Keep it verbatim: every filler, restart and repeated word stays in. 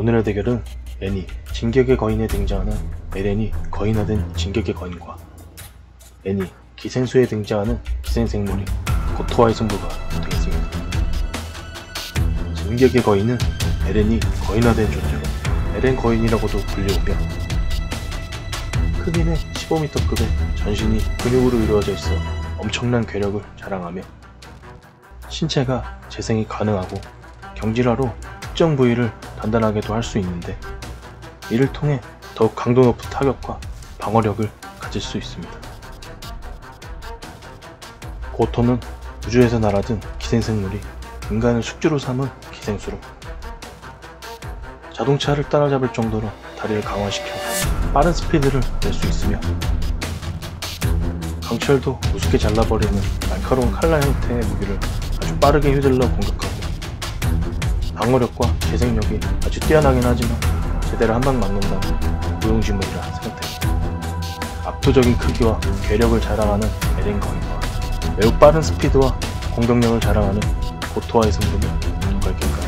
오늘의 대결은 애니, 진격의 거인에 등장하는 에렌이 거인화된 진격의 거인과 애니, 기생수에 등장하는 기생생물인 고토와의 승부가 되겠습니다. 진격의 거인은 에렌이 거인화된 존재로 에렌 거인이라고도 불리우며 크기는 십오 미터급의 전신이 근육으로 이루어져 있어 엄청난 괴력을 자랑하며 신체가 재생이 가능하고 경질화로 특정 부위를 단단하게도 할 수 있는데 이를 통해 더욱 강도 높은 타격과 방어력을 가질 수 있습니다. 고토는 우주에서 날아든 기생생물이 인간을 숙주로 삼은 기생수로 자동차를 따라잡을 정도로 다리를 강화시켜 빠른 스피드를 낼 수 있으며 강철도 우습게 잘라버리는 날카로운 칼날 형태의 무기를 아주 빠르게 휘둘러 공격하고 방어력과 재생력이 아주 뛰어나긴 하지만 제대로 한 방 맞는다면 무용지물이라 생각됩니다. 압도적인 크기와 괴력을 자랑하는 에렌 거인과 매우 빠른 스피드와 공격력을 자랑하는 고토와의 승부는 누가 이길까요?